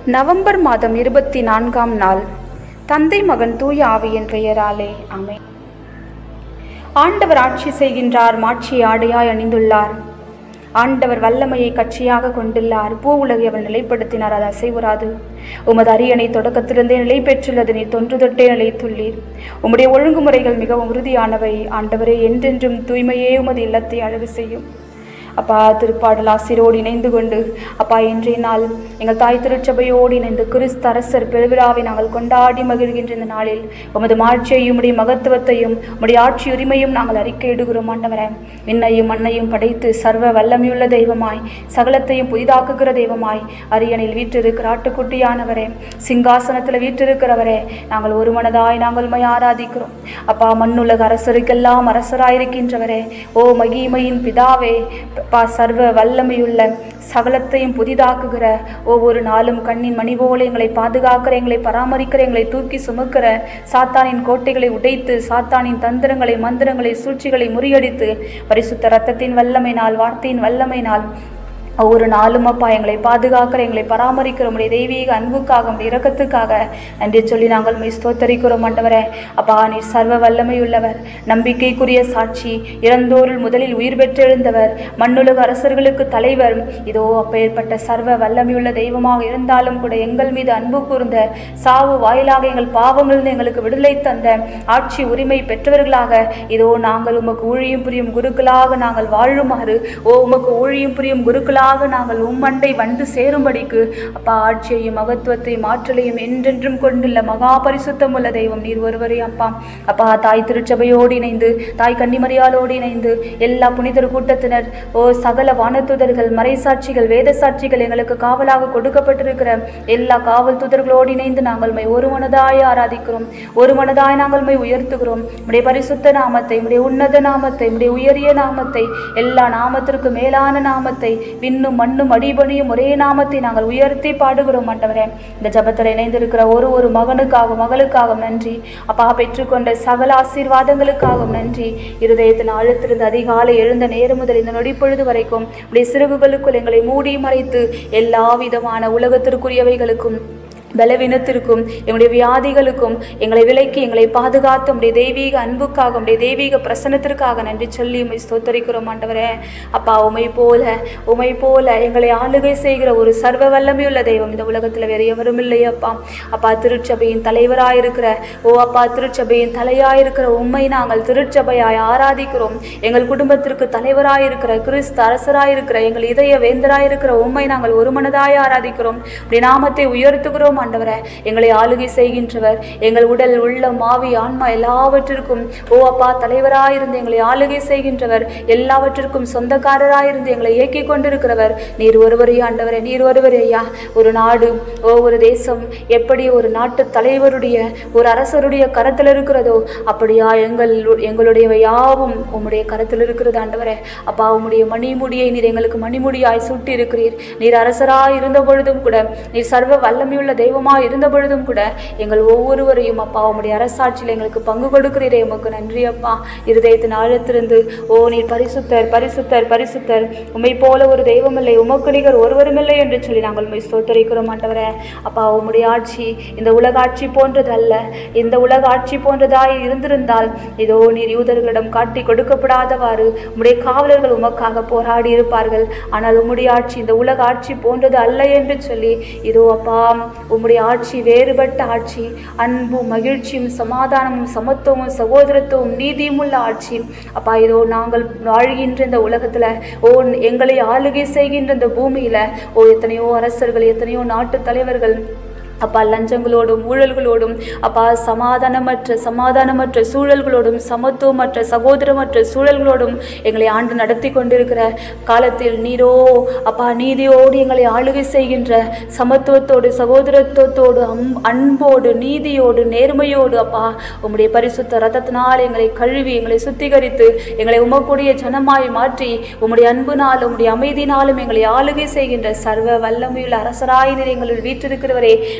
November மாதம் 24ஆம் நாள். தந்தை மகன் தூய ஆவியின் பெயராலே ஆமென். ஆண்டவர் ஆட்சி செய்கின்றார், மாட்சி ஆடையாய் அணிந்துள்ளார். ஆண்டவர் வல்லமையை கட்சியாக கொண்டுள்ளார். பூ உலகை அவர் நிலைப்படுத்தினார், அது அசைவுறாது. உமது அரியணை தொடக்கத்திலிருந்தே நிலை பெற்றுள்ளது, நீர் தொன்று தொட்டே நிலைத்துள்ளீர். உம்முடைய ஒழுங்குமுறைகள் மிகவும் உறுதியானவை. ஆண்டவரே, என்றென்றும் தூய்மையே உமது இல்லத்தை அழகு செய்யும். அப்பா, திருப்பாடல் ஆசிரோடு இணைந்து கொண்டு அப்பா இன்றைய நாள் எங்கள் தாய் திருச்சபையோடு இணைந்து கிறிஸ்து அரசர் பெருவிழாவை நாங்கள் கொண்டாடி மகிழ்கின்ற இந்த நாளில் உமது மாட்சியையும் உடைய மகத்துவத்தையும் உடைய ஆட்சி உரிமையும் நாங்கள் அறிக்கையிடுகிறோம். ஆண்டவரே, விண்ணையும் மண்ணையும் படைத்து சர்வ வல்லமையுள்ள தெய்வமாய் சகலத்தையும் புதிதாக்குகிற தெய்வமாய் அரியணையில் வீற்றிருக்கிற ஆட்டுக்குட்டியானவரே, சிங்காசனத்தில் வீற்றிருக்கிறவரே, நாங்கள் ஒரு மனதாய் நாங்கள் உம்மை ஆராதிக்கிறோம். அப்பா, மண்ணுலக அரசருக்கெல்லாம் அரசராயிருக்கின்றவரே, ஓ மகிமையின் பிதாவே, சர்வ வல்லமையுள்ள சகலத்தையும் புதிதாக்குகிற, ஒவ்வொரு நாளும் கண்ணின் மணி போல எங்களை பாதுகாக்கிற, எங்களை பராமரிக்கிற, எங்களை தூக்கி சுமக்கிற, சாத்தானின் கோட்டைகளை உடைத்து சாத்தானின் தந்திரங்களை மந்திரங்களை சூழ்ச்சிகளை முறியடித்து பரிசுத்த இரத்தத்தின் வல்லமையினால் வார்த்தையின் வல்லமையினால் ஒவ்வொரு நாளும் அப்பா எங்களை பாதுகாக்கிற, எங்களை பராமரிக்கிற உடைய தெய்வீக அன்புக்காக உடைய இரக்கத்துக்காக நன்றி சொல்லி நாங்கள் உம்மை ஸ்தோத்தரிக்கிறோம். ஆண்டவரே, அப்பா நீர் சர்வ வல்லமையுள்ளவர், நம்பிக்கைக்குரிய சாட்சி, இறந்தோரில் முதலில் உயிர் பெற்றெழுந்தவர், மண்ணுலக அரசர்களுக்கு தலைவர். இதோ அப்பேற்பட்ட சர்வ வல்லமையுள்ள தெய்வமாக இருந்தாலும் கூட எங்கள் மீது அன்பு கூர்ந்த, சாவு வாயிலாக எங்கள் பாவங்களிலிருந்து எங்களுக்கு விடுதலை தந்த, ஆட்சி உரிமை பெற்றவர்களாக இதோ நாங்கள் உமக்கு ஊழியம் புரியும் குருக்களாக நாங்கள் வாழுமாறு, உமக்கு ஊழியம் புரியும் குருக்களாக நாங்கள் உம்மண்டை வந்து சேரும்படிக்கு அப்பா ஆட்சியையும் மகத்துவத்தையும் ஆற்றலையும் என்றென்றும் கொண்டுள்ள மகா பரிசுத்தம் உள்ள தெய்வம் நீர் ஒருவரே. அப்பா அப்பா தாய் திருச்சபையோடு இணைந்து, தாய் கன்னிமரியாளோடு இணைந்து எல்லா புனிதர் கூட்டத்தினர், சகல வானதூதர்கள், மறைசாட்சிகள், வேத சாட்சிகள், எங்களுக்கு காவலாக கொடுக்கப்பட்டிருக்கிற எல்லா காவல் தூதர்களோடு இணைந்து நாங்கள் உம்மை ஒரு மனதாய் ஆராதிக்கிறோம், ஒரு மனதாய் நாங்கள் உம்மை உயர்த்துகிறோம். உம்முடைய பரிசுத்த நாமத்தை, உம்முடைய உன்னத நாமத்தை, உம்முடைய உயரிய நாமத்தை, எல்லா நாமத்திற்கு மேலான நாமத்தை, விண்ணும் மண்ணும் அடிபணியும் ஒரே நாமத்தை நாங்கள் உயர்த்தி பாடுகிறோம். ஆண்டவரே, இந்த ஜபத்தில் இணைந்திருக்கிற ஒரு மகனுக்காகவும் மகளுக்காகவும் நன்றி. அப்பா, பெற்றுக்கொண்ட சகல ஆசீர்வாதங்களுக்காகவும் நன்றி. இருதயத்தின் ஆழத்திலிருந்து அதிகாலை எழுந்த நேரம் முதல் இந்த நொடிப்பொழுது வரைக்கும் உடைய சிறகுகளுக்குள் எங்களை மூடி மறைத்து எல்லா விதமான உலகத்திற்குரியவைகளுக்கும் பலவீனத்திற்கும் எங்களுடைய வியாதிகளுக்கும் எங்களை விலக்கி எங்களை பாதுகாத்து உடைய தெய்வீக அன்புக்காக உடைய தெய்வீக பிரசன்னத்திற்காக நன்றி சொல்லி உம்மை ஸ்தோத்தரிக்கிறோம். ஆண்டவரே, அப்பா உமை போல எங்களை ஆளுகை செய்கிற ஒரு சர்வ வல்லமையுள்ள தெய்வம் இந்த உலகத்தில் வேறு எவரும் இல்லை. அப்பா திருச்சபையின் தலைவராயிருக்கிற, அப்பா திருச்சபையின் தலையாயிருக்கிற உம்மை நாங்கள் திருச்சபையாய் ஆராதிக்கிறோம். எங்கள் குடும்பத்திற்கு தலைவராயிருக்கிற, கிறிஸ்து அரசராயிருக்கிற, எங்கள் இதய வேந்தராயிருக்கிற உம்மை நாங்கள் ஒரு மனதாய் ஆராதிக்கிறோம். உடைய நாமத்தை உயர்த்துகிறோம். ஆண்டவரே, எங்களை ஆளுகை செய்கின்றவர், எங்கள் உடல் உள்ளம் ஆவி ஆன்மா எல்லாவற்றிற்கும் அப்பா தலைவராயிருந்து எங்களை ஆளுகை செய்கின்றவர், எல்லாவற்றிற்கும் சொந்தக்காரராயிருந்து எங்களை இயக்கி கொண்டிருக்கிறவர் நீர் ஒருவரே. ஆண்டவரே, நீர் ஒருவரே. ஐயா, ஒரு நாடு, ஒரு தேசம் எப்படி ஒரு நாட்டு தலைவருடைய, ஒரு அரசருடைய கரத்தில் இருக்கிறதோ அப்படியா எங்களுடைய யாவும் உம்முடைய கரத்தில் இருக்கிறது. ஆண்டவரே, அப்பா உம்முடைய மணிமுடியை நீர் எங்களுக்கு மணிமுடியாய் சூட்டி இருக்கிறீர். நீர் அரசராய் இருந்த பொழுதும் கூட, நீர் சர்வ வல்லமையுள்ள தெய்வமாக இருந்த பொழுதும் கூட எங்கள் ஒவ்வொருவரையும் அப்பா உம்முடைய அரசாட்சியில் எங்களுக்கு பங்கு கொடுக்கிறீரே, உமக்கு நன்றி. அப்பா, இருதயத்தின் ஆழத்திலிருந்து நீர் பரிசுத்தர் பரிசுத்தர் பரிசுத்தர், உம்மை போல ஒரு தெய்வமில்லை, உமக்கு நிகர் ஒருவருமில்லை என்று சொல்லி நாங்கள் உம்மை ஸ்தோத்தரிக்கிறோம். ஆண்டவரே, அப்பா உம்முடைய ஆட்சி இந்த உலக ஆட்சி போன்றது அல்ல. இந்த உலக ஆட்சி போன்றதாய் இருந்திருந்தால் இதோ நீர் யூதர்களிடம் காட்டி கொடுக்கப்படாதவாறு உம்முடைய காவலர்கள் உமக்காக போராடி இருப்பார்கள். ஆனால் உம்முடைய ஆட்சி இந்த உலக ஆட்சி போன்றது அல்ல என்று சொல்லி இதோ அப்பா உம்முடைய ஆட்சி வேறுபட்ட ஆட்சி, அன்பும் மகிழ்ச்சியும் சமாதானமும் சமத்துவமும் சகோதரத்துவம் நீதியும் உள்ள ஆட்சி. அப்பா, இதோ நாங்கள் வாழ்கின்ற இந்த உலகத்துல எங்களை ஆளுகை செய்கின்ற இந்த பூமியில எத்தனையோ அரசர்கள், எத்தனையோ நாட்டு தலைவர்கள் அப்பா லஞ்சங்களோடும் ஊழல்களோடும் அப்பா சமாதானமற்ற சூழல்களோடும் சமத்துவமற்ற சகோதரமற்ற சூழல்களோடும் எங்களை ஆண்டு நடத்தி கொண்டிருக்கிற காலத்தில் நீரோ அப்பா நீதியோடு எங்களை ஆளுகை செய்கின்ற, சமத்துவத்தோடு சகோதரத்துவத்தோடு அன்போடு நீதியோடு நேர்மையோடு அப்பா உம்முடைய பரிசுத்த இரத்தத்தினால் எங்களை கழுவி எங்களை சுத்திகரித்து எங்களை உமக்குடைய ஜனமாய் மாற்றி உம்முடைய அன்புனாலும் உம்முடைய அமைதினாலும் எங்களை ஆளுகை செய்கின்ற சர்வ வல்லமையுள்ள அரசராய் நீர் எங்களில் வீற்றிருக்கிறவரே,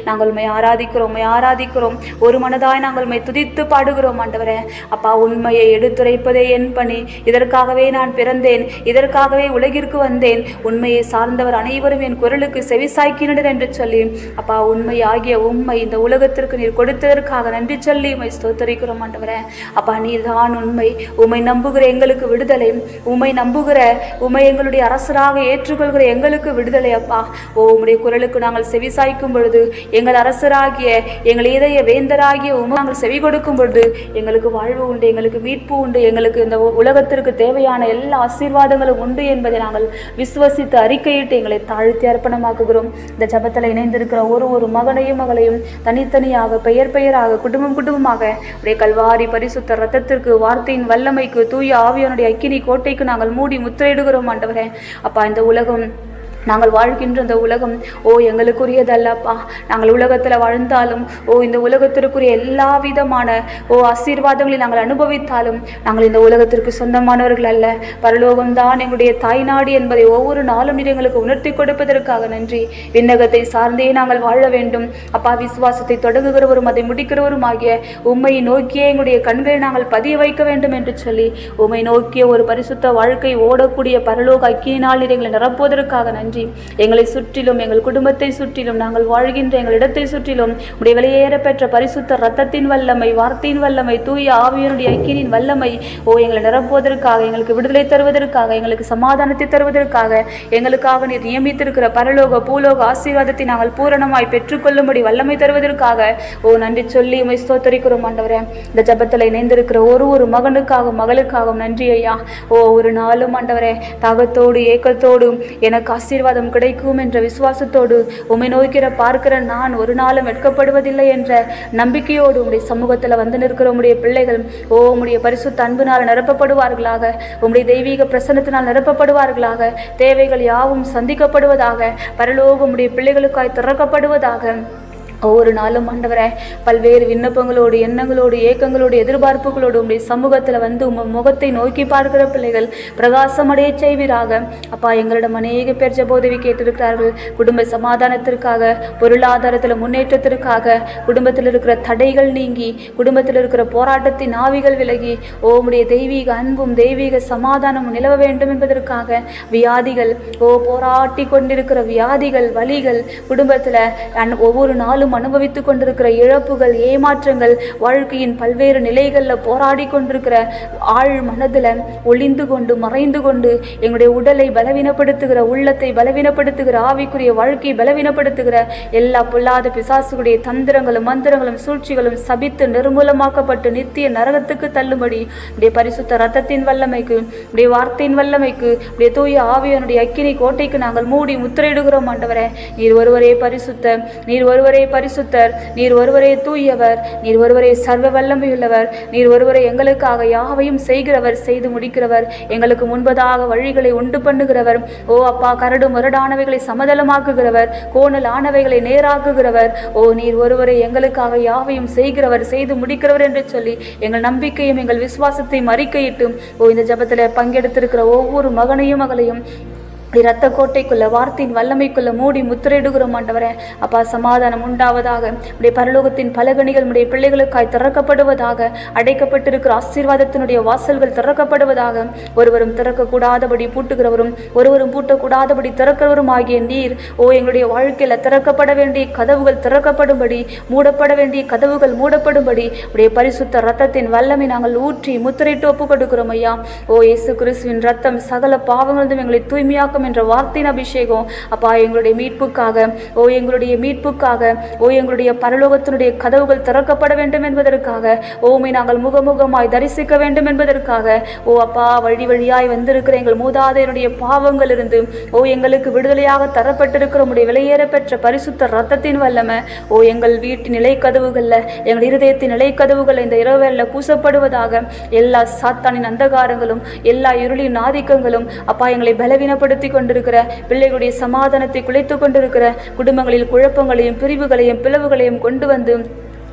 நாங்கள் உம்மை ஆராதிக்கிறோம், உம்மை ஆராதிக்கிறோம். ஒரு மனதாய் நாங்கள் உம்மை துதித்து பாடுகிறோம் ஆண்டவரே. அப்பா, உண்மையை எடுத்துரைப்பதே என் பணி, இதற்காகவே நான் பிறந்தேன், இதற்காகவே உலகிற்கு வந்தேன், உண்மையை சார்ந்தவர் அனைவரும் என் குரலுக்கு செவிசாய்க்கினர் என்று சொல்லி அப்பா, உண்மை ஆகிய உண்மை இந்த உலகத்திற்கு நீர் கொடுத்ததற்காக நன்றி சொல்லி உம்மை ஸ்தோத்தரிக்கிறோம் ஆண்டவரே. அப்பா, நீர் தான் உண்மை. உம்மை நம்புகிற எங்களுக்கு விடுதலை, உம்மை நம்புகிற உம்மை எங்களுடைய அரசராக ஏற்றுக்கொள்கிற எங்களுக்கு விடுதலை. அப்பா, உம்முடைய குரலுக்கு நாங்கள் செவிசாய்க்கும் பொழுது, எங்கள் அரசராகிய எங்கள் இதய வேந்தராகிய உம்மை நாங்கள் செவி கொடுக்கும் பொழுது எங்களுக்கு வாழ்வு உண்டு, எங்களுக்கு மீட்பு உண்டு, எங்களுக்கு இந்த உலகத்திற்கு தேவையான எல்லா ஆசீர்வாதங்களும் உண்டு என்பதை நாங்கள் விசுவசித்து அறிக்கையிட்டு எங்களை தாழ்த்தி அர்ப்பணமாக்குகிறோம். இந்த ஜபத்தில் இணைந்திருக்கிற ஒரு மகனையும் மகளையும் தனித்தனியாக பெயர் பெயராக குடும்பமாக உடைய கல்வாரி பரிசுத்த ரத்தத்திற்கு, வார்த்தையின் வல்லமைக்கு, தூய ஆவியானுடைய அக்கினி கோட்டைக்கு நாங்கள் மூடி முத்திரையிடுகிறோம் ஆண்டவரே. அப்பா, இந்த உலகம், நாங்கள் வாழ்கின்ற இந்த உலகம் எங்களுக்குரியதல்லப்பா. நாங்கள் உலகத்தில் வாழ்ந்தாலும் இந்த உலகத்திற்குரிய எல்லா விதமான ஆசீர்வாதங்களை நாங்கள் அனுபவித்தாலும் நாங்கள் இந்த உலகத்திற்கு சொந்தமானவர்கள் அல்ல. பரலோகம்தான் எங்களுடைய தாய்நாடு என்பதை ஒவ்வொரு நாளும் நீர் எங்களுக்கு உணர்த்தி கொடுப்பதற்காக நன்றி. விண்ணகத்தை சார்ந்தே நாங்கள் வாழ வேண்டும் அப்பா. விசுவாசத்தை தொடங்குகிறவரும் அதை முடிக்கிறவரும் ஆகிய உம்மை நோக்கியே எங்களுடைய கண்களை நாங்கள் பதிய வைக்க வேண்டும் என்று சொல்லி உம்மை நோக்கிய ஒரு பரிசுத்த வாழ்க்கை ஓடக்கூடிய பரலோக அக்கினியினால் நீர் எங்களை நிரப்புவதற்காக நன்றி. எங்களை சுற்றிலும், எங்கள் குடும்பத்தை சுற்றிலும், நாங்கள் வாழ்கின்ற எங்கள் இடத்தை சுற்றிலும் உடைய வெளியேற பெற்ற பரிசுத்த ரத்தத்தின் வல்லமை, வார்த்தையின் வல்லமை, தூய ஆவியனுடைய ஐக்கியத்தின் வல்லமை எங்களை நிரப்புவதற்காக, எங்களுக்கு விடுதலை தருவதற்காக, எங்களுக்கு சமாதானத்தை தருவதற்காக, எங்களுக்காக நீர் நியமித்திருக்கிற பரலோக பூலோக ஆசீர்வாதத்தை நாங்கள் பூரணமாய் பெற்றுக்கொள்ளும்படி வல்லமை தருவதற்காக நன்றி சொல்லி உம்மை ஸ்தோத்தரிக்கிறோம் ஆண்டவரே. இந்த ஜபத்தில் இணைந்திருக்கிற ஒரு மகனுக்காகவும் மகளுக்காகவும் நன்றி ஐயா. ஒரு நாளும் ஆண்டவரே தாகத்தோடு ஏக்கத்தோடு எனக்கு ஆசீர்வாதம் கிடைக்கும் என்ற விசுவாசத்தோடு உம்மை நோக்கிற பார்க்கிற நான் ஒரு நாளும் வெட்கப்படுவதில்லை என்ற நம்பிக்கையோடு உம்முடைய சமூகத்தில் வந்து நிற்கிற உம்முடைய பிள்ளைகள் உம்முடைய பரிசுத்த அன்பினால் நிரப்பப்படுவார்களாக, உம்முடைய தெய்வீக பிரசன்னத்தினால் நிரப்பப்படுவார்களாக, தேவைகள் யாவும் சந்திக்கப்படுவதாக, பரலோகம் உம்முடைய பிள்ளைகளுக்காய் திறக்கப்படுவதாக. ஒவ்வொரு நாளும் ஆண்டவரே பல்வேறு விண்ணப்பங்களோடு, எண்ணங்களோடு, ஏக்கங்களோடு, எதிர்பார்ப்புகளோடு உம்முடைய சமூகத்தில் வந்து உங்கள் முகத்தை நோக்கி பார்க்கிற பிள்ளைகள் பிரகாசமடைய செய்வீராக. அப்பா, எங்களிடம் அநேக பேர் ஜெபோதவி கேட்டிருக்கிறார்கள். குடும்ப சமாதானத்திற்காக, பொருளாதாரத்தில் முன்னேற்றத்திற்காக, குடும்பத்தில் இருக்கிற தடைகள் நீங்கி, குடும்பத்தில் இருக்கிற போராட்டத்தின் ஆவிகள் விலகி உம்முடைய தெய்வீக அன்பும் தெய்வீக சமாதானமும் நிலவ வேண்டும் என்பதற்காக, வியாதிகள் போராட்டி கொண்டிருக்கிற வியாதிகள், வலிகள், குடும்பத்தில் ஒவ்வொரு நாளும் அனுபவித்துக் கொண்டிருக்கிற இழப்புகள், ஏமாற்றங்கள், வாழ்க்கையின் பல்வேறு நிலைகளில் போராடி கொண்டிருக்கிற ஆழ் மனதில் ஒளிந்து கொண்டு மறைந்து கொண்டு எங்களுடைய உடலை பலவீனப்படுத்துகிற, உள்ளத்தை பலவீனப்படுத்துகிற, ஆவிக்குரிய வாழ்க்கையை பலவீனப்படுத்துகிற எல்லா பொல்லாத பிசாசுடைய தந்திரங்களும் மந்திரங்களும் சூழ்ச்சிகளும் சபித்து நிர்மூலமாக்கப்பட்டு நித்திய நரகத்துக்கு தள்ளும்படி உடைய பரிசுத்த ரத்தத்தின் வல்லமைக்கு, உடைய வார்த்தையின் வல்லமைக்கு, உடைய தூய ஆவியானுடைய அக்கினி கோட்டைக்கு நாங்கள் மூடி முத்திரையிடுகிறோம் ஆண்டவரே. நீர் ஒருவரே பரிசுத்த, நீர் ஒருவரே பரிசுத்தர், நீர் ஒருவரே தூயவர், நீர் ஒருவரே சர்வ வல்லமையுள்ளவர், நீர் ஒருவரே எங்களுக்காக யாவையும் செய்கிறவர், செய்து முடிக்கிறவர், எங்களுக்கு முன்பதாக வழிகளை உண்டு பண்ணுகிறவர். அப்பா, கரடு முரடானவைகளை சமதளமாக்குகிறவர், கோணல் ஆனவைகளை நேராக்குகிறவர். நீர் ஒருவரே எங்களுக்காக யாவையும் செய்கிறவர், செய்து முடிக்கிறவர் என்று சொல்லி எங்கள் நம்பிக்கையும் எங்கள் விசுவாசத்தையும் அறிக்கையிட்டும் இந்த ஜபத்தில் பங்கெடுத்திருக்கிற ஒவ்வொரு மகனையும் மகளையும் இரத்த கோட்டைக்குள்ள, வார்த்தையின் வல்லமைக்குள்ள மூடி முத்திரையிடுகிறோம் ஆண்டவரே. அப்பா, சமாதானம் உண்டாவதாக. உடைய பரலோகத்தின் பலகணிகள் உடைய பிள்ளைகளுக்காய் திறக்கப்படுவதாக. அடைக்கப்பட்டிருக்கிற ஆசீர்வாதத்தினுடைய வாசல்கள் திறக்கப்படுவதாக. ஒருவரும் திறக்கக்கூடாதபடி பூட்டுகிறவரும் ஒருவரும் பூட்டக்கூடாதபடி திறக்கிறவரும் ஆகிய நீர் எங்களுடைய வாழ்க்கையில் திறக்கப்பட வேண்டிய கதவுகள் திறக்கப்படும்படி, மூடப்பட வேண்டிய கதவுகள் மூடப்படும்படி உடைய பரிசுத்த ரத்தத்தின் வல்லமை நாங்கள் ஊற்றி முத்திரையிட்டு ஒப்பு கொடுக்கிறோம் ஐயா. இயேசு கிறிஸ்துவின் ரத்தம் சகல பாவங்களும் எங்களை தூய்மையாக்கும் என்ற வார்த்தையின் அபிஷேகம் அப்பா, எங்களுடைய மீட்புக்காக, எங்களுடைய மீட்புக்காக, எங்களுடைய பரலோகத்தினுடைய கதவுகள் திறக்கப்பட வேண்டும் என்பதற்காக, உம்மை நாங்கள் முகமுகமாய் தரிசிக்க வேண்டும் என்பதற்காக, அப்பா, வழி வழியாய் வந்திருக்கிற எங்கள் மூதாதையருடைய பாவங்கள் இருந்து எங்களுக்கு விடுதலையாக தரப்பட்டிருக்கிற உம்முடைய விலையேற பெற்ற பரிசுத்த ரத்தத்தின் வல்லமை எங்கள் வீட்டின் நிலை கதவுகள்ல, எங்கள் இருதயத்தின் நிலை கதவுகள் இந்த இரவுல பூசப்படுவதாக. எல்லா சாத்தானின் அந்தகாரங்களும், எல்லா இருளின் ஆதிக்கங்களும் அப்பா, எங்களை பலவீனப்படுத்தி கொண்டிருக்கிற பிள்ளைகளுடைய சமாதானத்தை குலைத்து கொண்டிருக்கிற குடும்பங்களில் குழப்பங்களையும் பிரிவுகளையும் பிளவுகளையும் கொண்டு வந்து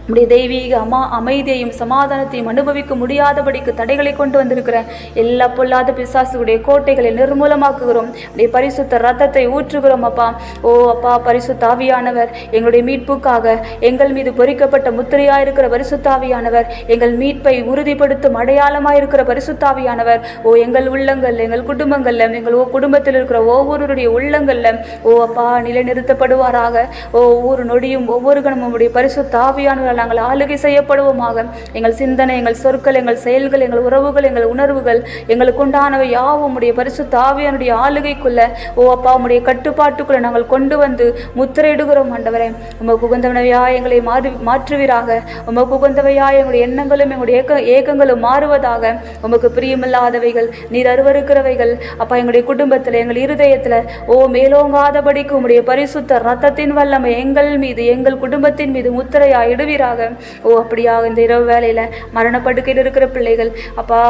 உடைய தெய்வீக அமைதியையும் சமாதானத்தையும் அனுபவிக்க முடியாதபடிக்கு தடைகளை கொண்டு வந்திருக்கிற எல்லா பொல்லாத பிசாசுடைய கோட்டைகளை நிர்மூலமாக்குகிறோம். உடைய பரிசுத்த ரத்தத்தை ஊற்றுகிறோம் அப்பா. ஓ அப்பா, பரிசுத்த ஆவியானவர், எங்களுடைய மீட்புக்காக எங்கள் மீது பொறிக்கப்பட்ட முத்திரையாயிருக்கிற பரிசுத்த ஆவியானவர், எங்கள் மீட்பை உறுதிப்படுத்தும் அடையாளமாயிருக்கிற பரிசுத்த ஆவியானவர், ஓ எங்கள் உள்ளங்கள், எங்கள் குடும்பங்கள்ல, எங்கள் குடும்பத்தில் இருக்கிற ஒவ்வொருடைய உள்ளங்கள்ல ஓ அப்பா நிலைநிறுத்தப்படுவாராக. ஒவ்வொரு நொடியும் ஒவ்வொரு கணமும் உடைய பரிசுத்த ஆவியானவர் நாங்கள் ஆளுகை செய்யப்படுவோமாக. எங்கள் சிந்தனை, எங்கள் சொற்கள், எங்கள் செயல்கள், எங்கள் உறவுகள், எங்கள் உணர்வுகள், எங்களுக்கு உண்டானவை யாவும் உடைய பரிசுத்த ஆவியானுடைய ஆளுகைக்குள்ள ஓ அப்பா உடைய கட்டுப்பாட்டுக்குள்ள நாங்கள் கொண்டு வந்து முத்திரையிடுகிறோம். ஆண்டவரே, உமக்கு உகந்தவையா எங்களை மாற்றுவீராக. உமக்கு உகந்தவையா எங்களுடைய எண்ணங்களும் எங்களுடைய ஏக்கங்களும் மாறுவதாக. உமக்கு பிரியமில்லாதவைகள், நீர் அருவருக்கிறவைகள் அப்பா எங்களுடைய குடும்பத்தில், எங்கள் இருதயத்தில் ஓ மேலோங்காதபடிக்கு உம்முடைய பரிசுத்த ரத்தத்தின் வல்லமை எங்கள் மீது, எங்கள் குடும்பத்தின் மீது முத்திரையா இடுவீராக. ஓ அப்படியாக இந்த இரவு வேளையில மரணப்படுக்கையில் இருக்கிற பிள்ளைகள் அப்பா,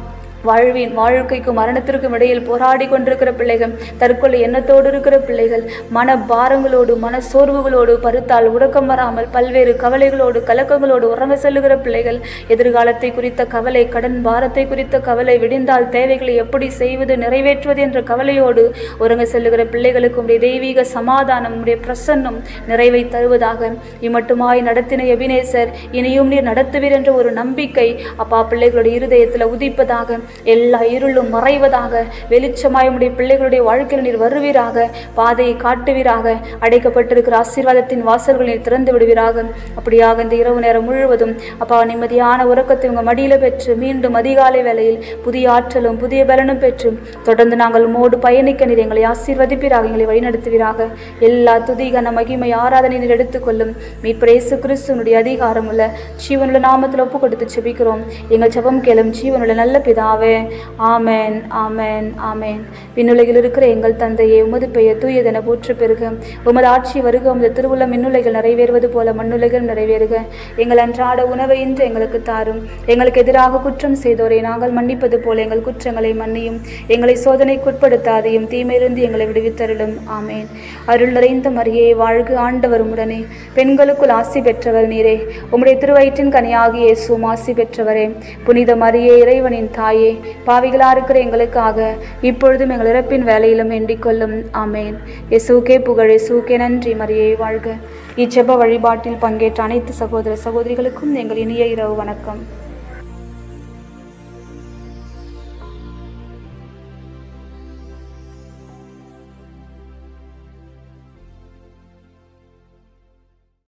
வாழ்க்கைக்கும் மரணத்திற்கும் இடையில் போராடி கொண்டிருக்கிற பிள்ளைகள், தற்கொலை எண்ணத்தோடு இருக்கிற பிள்ளைகள், மன பாரங்களோடு மன சோர்வுகளோடு பருத்தால் உறக்கம் வராமல் பல்வேறு கவலைகளோடு கலக்கங்களோடு உறங்க செல்லுகிற பிள்ளைகள், எதிர்காலத்தை குறித்த கவலை, கடன் பாரத்தை குறித்த கவலை, விடிந்தால் தேவைகளை எப்படி செய்வது நிறைவேற்றுவது என்ற கவலையோடு உறங்க செல்லுகிற பிள்ளைகளுக்கு உடைய தெய்வீக சமாதானம், உடைய பிரசன்னம் நிறைவை தருவதாக. இம்மட்டுமாய் நடத்தின எபினேசர் இனியும் நீர் நடத்துவீர் என்ற ஒரு நம்பிக்கை அப்பா பிள்ளைகளுடைய இருதயத்தில் உதிப்பதாக. எல்லா இருளும் மறைவதாக. வெளிச்சமாய் உடைய பிள்ளைகளுடைய வாழ்க்கையில் நீர் வருவீராக. பாதையை காட்டுவீராக. அடைக்கப்பட்டிருக்கிற ஆசீர்வாதத்தின் வாசல்களை நீர் திறந்து விடுவீராக. அப்படியாக இந்த இரவு நேரம் முழுவதும் அப்பா நிம்மதியான உறக்கத்தை உங்கள் மடியில பெற்று மீண்டும் அதிகாலை வேளையில் புதிய ஆற்றலும் புதிய பலனும் பெற்று தொடர்ந்து நாங்கள் மோடு பயணிக்க நீர் எங்களை ஆசீர்வதிப்பீராக, எங்களை வழிநடத்துவீராக. எல்லா துதிகன மகிமை ஆராதனை நீர் எடுத்துக்கொள்ளும். மீட்பர் இயேசு கிறிஸ்துவினுடைய அதிகாரம் உள்ள ஜீவனுள்ள நாமத்தில் ஒப்பு கொடுத்து செபிக்கிறோம். எங்கள் ஜெபம் கேளும் ஜீவனுள்ள நல்ல பிதாவே. ஆமென், ஆமென், ஆமென். விண்ணுலகில் இருக்கிற எங்கள் தந்தையே, உமது பெயர் தூயதென போற்று பெறுக. உமது ஆட்சி வருக. உமது திருவுள்ள மின்னுலைகள் நிறைவேறுவது போல மண்ணுலைகள் நிறைவேறுக. எங்கள் அன்றாட உணவை இன்று எங்களுக்கு தாரும். எங்களுக்கு எதிராக குற்றம் செய்தோரை நாங்கள் மன்னிப்பது போல எங்கள் குற்றங்களை மன்னியும். எங்களை சோதனைக்குட்படுத்தாதையும் தீமையிலிருந்து எங்களை விடுவித்தருளும். ஆமென். அருள் நிறைந்த மரியே வாழ்க, ஆண்டவர் உம்முடனே. பெண்களுக்குள் ஆசி பெற்றவர் நீரே. உம்முடைய திருவயிற்றின் கனியாகிய இயேசுவும் ஆசி பெற்றவரே. புனித மரியே, இறைவனின் தாயே, பாவிகளா இருக்கிற எங்களுக்காக இப்பொழுதும் எங்கள் இறப்பின் வேலையிலும் வேண்டிக் கொள்ளும். ஆமேன். இயேசுக்கே புகழ், இயேசுக்கே நன்றி. மரியே வாழ்க. இச்செப வழிபாட்டில் பங்கேற்ற அனைத்து சகோதர சகோதரிகளுக்கும் எங்கள் இனிய இரவு வணக்கம்.